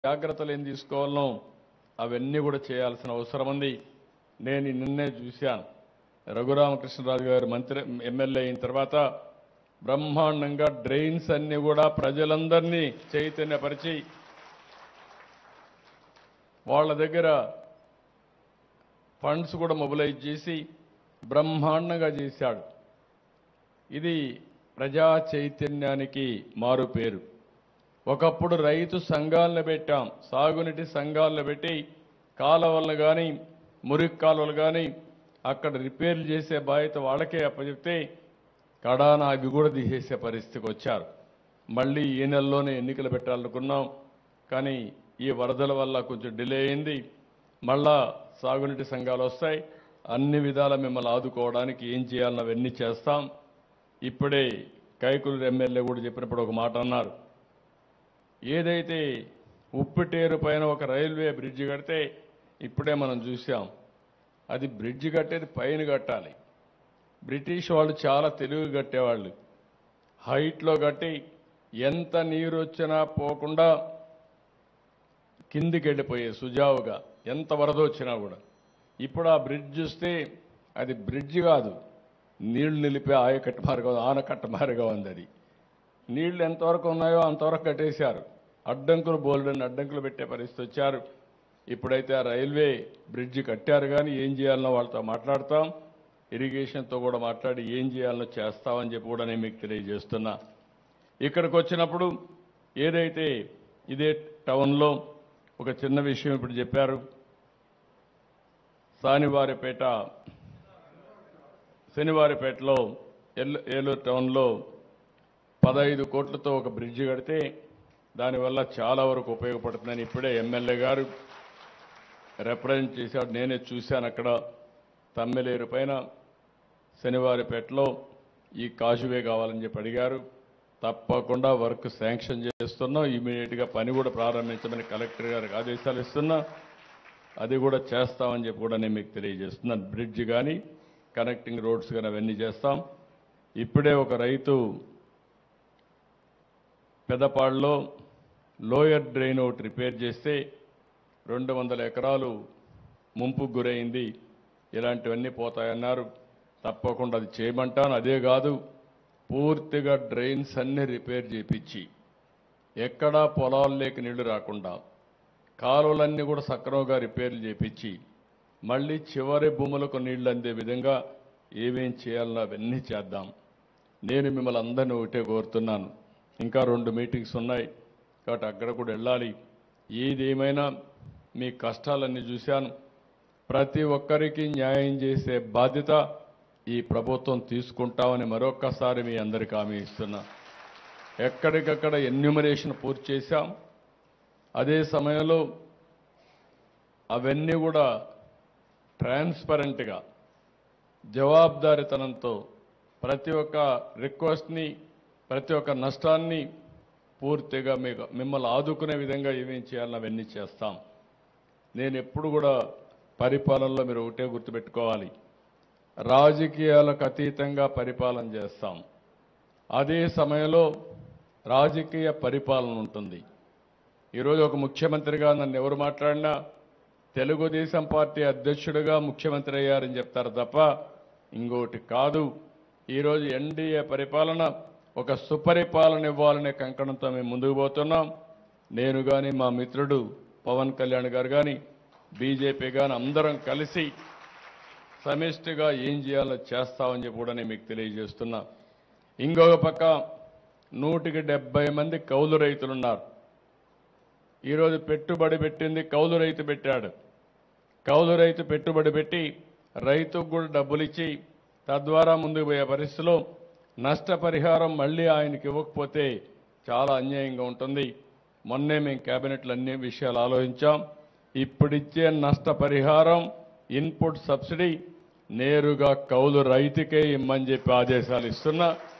జాగ్రత్తలు ఏం తీసుకోవాలనో అవన్నీ కూడా చేయాల్సిన అవసరం ఉంది. నేను నిన్నే చూశాను. రఘురామకృష్ణరాజు గారు మంత్రి ఎమ్మెల్యే అయిన తర్వాత బ్రహ్మాండంగా డ్రైన్స్ అన్ని కూడా ప్రజలందరినీ చైతన్యపరిచి వాళ్ళ దగ్గర ఫండ్స్ కూడా మొబిలైజ్ చేసి బ్రహ్మాండంగా చేశాడు. ఇది ప్రజా చైతన్యానికి మారు పేరు. ఒకప్పుడు రైతు సంఘాలను పెట్టాం, సాగునీటి సంఘాలను పెట్టి కాలువలను కానీ మురికి కాలువలు కానీ అక్కడ రిపేర్లు చేసే బాధ్యత వాళ్ళకే అప్పచెప్తే కడాన అవి కూడా తీసేసే పరిస్థితికి వచ్చారు. మళ్ళీ ఈ నెలలోనే ఎన్నికలు పెట్టాలనుకున్నాం, కానీ ఈ వరదల వల్ల కొంచెం డిలే అయింది. మళ్ళా సాగునీటి సంఘాలు వస్తాయి. అన్ని విధాల మిమ్మల్ని ఆదుకోవడానికి ఏం చేయాలన్న అవన్నీ చేస్తాం. ఇప్పుడే కైకులూరు ఎమ్మెల్యే కూడా చెప్పినప్పుడు ఒక మాట అన్నారు. ఏదైతే ఉప్పుటేరు పైన ఒక రైల్వే బ్రిడ్జి కడితే ఇప్పుడే మనం చూసాం. అది బ్రిడ్జి కట్టేది పైన కట్టాలి. బ్రిటిష్ వాళ్ళు చాలా తెలివిగా కట్టేవాళ్ళు. హైట్లో కట్టి ఎంత నీరు వచ్చినా పోకుండా కిందికి వెళ్ళిపోయే సుజావుగా, ఎంత వరద వచ్చినా కూడా. ఇప్పుడు ఆ బ్రిడ్జ్ చూస్తే అది బ్రిడ్జ్ కాదు, నీళ్లు నిలిపే ఆయకట్టు మార్గం, ఆనకట్ట మార్గం ఉంది. అది నీళ్లు ఎంతవరకు ఉన్నాయో అంతవరకు కట్టేశారు. అడ్డంకులు బోల్డని అడ్డంకులు పెట్టే పరిస్థితి వచ్చారు. ఇప్పుడైతే ఆ రైల్వే బ్రిడ్జి కట్టారు, కానీ ఏం చేయాలనో వాళ్ళతో మాట్లాడతాం. ఇరిగేషన్తో కూడా మాట్లాడి ఏం చేయాలనో చేస్తామని చెప్పి కూడా నేను మీకు తెలియజేస్తున్నా. ఇక్కడికి వచ్చినప్పుడు ఏదైతే ఇదే టౌన్లో ఒక చిన్న విషయం ఇప్పుడు చెప్పారు. శనివారిపేటలో ఏలూరు టౌన్లో 15 కోట్లతో ఒక బ్రిడ్జి కడితే దానివల్ల చాలా వరకు ఉపయోగపడుతుందని ఇప్పుడే ఎమ్మెల్యే గారు రిప్రజెంట్ చేశాడు. నేనే చూశాను. అక్కడ తమ్మిలేరు పైన శనివారిపేటలో ఈ కాజువే కావాలని చెప్పి అడిగారు. తప్పకుండా వర్క్ శాంక్షన్ చేస్తున్నాం. ఇమీడియట్గా పని కూడా ప్రారంభించమని కలెక్టర్ గారికి ఆదేశాలు ఇస్తున్నా. అది కూడా చేస్తామని చెప్పి కూడా నేను మీకు తెలియజేస్తున్నాను. బ్రిడ్జ్ కానీ కనెక్టింగ్ రోడ్స్ కానీ అవన్నీ చేస్తాం. ఇప్పుడే ఒక రైతు పెదపాడులో లోయర్ డ్రైన్ ఒకటి రిపేర్ చేస్తే 200 ఎకరాలు ముంపుకు గురైంది. ఇలాంటివన్నీ పోతాయన్నారు. తప్పకుండా అది చేయమంటాను. అదే కాదు, పూర్తిగా డ్రైన్స్ అన్ని రిపేర్ చేయించి ఎక్కడా పొలాలు లేక నీళ్లు రాకుండా కాలువలన్నీ కూడా సక్రమంగా రిపేర్లు చేయించి మళ్ళీ చివరి భూములకు నీళ్లు అందే విధంగా ఏమేం చేయాలనో అవన్నీ చేద్దాం. నేను మిమ్మల్ని అందరినీ ఒకటే కోరుతున్నాను. ఇంకా 2 మీటింగ్స్ ఉన్నాయి కాబట్టి అక్కడ కూడా వెళ్ళాలి. ఏదేమైనా మీ కష్టాలన్నీ చూశాను. ప్రతి ఒక్కరికి న్యాయం చేసే బాధ్యత ఈ ప్రభుత్వం తీసుకుంటామని మరొక్కసారి మీ అందరికీ హామీ ఇస్తున్నా. ఎక్కడికక్కడ ఎన్యూమరేషన్ పూర్తి చేశాం. అదే సమయంలో అవన్నీ కూడా ట్రాన్స్పరెంట్గా జవాబుదారీతనంతో ప్రతి ఒక్క రిక్వెస్ట్ని, ప్రతి ఒక్క నష్టాన్ని పూర్తిగా మిమ్మల్ని ఆదుకునే విధంగా ఏమేం చేయాలని అవన్నీ చేస్తాం. నేను ఎప్పుడు కూడా పరిపాలనలో మీరు ఒకటే గుర్తుపెట్టుకోవాలి, రాజకీయాలకు అతీతంగా పరిపాలన చేస్తాం. అదే సమయంలో రాజకీయ పరిపాలన ఉంటుంది. ఈరోజు ఒక ముఖ్యమంత్రిగా నన్ను ఎవరు మాట్లాడినా తెలుగుదేశం పార్టీ అధ్యక్షుడిగా ముఖ్యమంత్రి అయ్యారని చెప్తారు తప్ప ఇంకోటి కాదు. ఈరోజు ఎన్డీఏ పరిపాలన ఒక సుపరిపాలన ఇవ్వాలనే కంకణంతో మేము ముందుకు పోతున్నాం. నేను కానీ మా మిత్రుడు పవన్ కళ్యాణ్ గారు కానీ బీజేపీ కానీ అందరం కలిసి సమిష్టిగా ఏం చేయాలో చేస్తామని చెప్పి కూడా నేను మీకు తెలియజేస్తున్నా. ఇంకొక పక్క 170 మంది కౌలు రైతులున్నారు. ఈరోజు పెట్టుబడి పెట్టింది కౌలు రైతు పెట్టాడు. కౌలు రైతు పెట్టుబడి పెట్టి రైతుకు కూడా డబ్బులు ఇచ్చి తద్వారా ముందుకు పోయే పరిస్థితిలో నష్టపరిహారం మళ్ళీ ఆయనకి ఇవ్వకపోతే చాలా అన్యాయంగా ఉంటుంది. మొన్నే మేము కేబినెట్లో అన్ని విషయాలు ఆలోచించాం. ఇప్పుడిచ్చే నష్టపరిహారం ఇన్పుట్ సబ్సిడీ నేరుగా కౌలు రైతుకే ఇమ్మని చెప్పి ఆదేశాలు ఇస్తున్నా.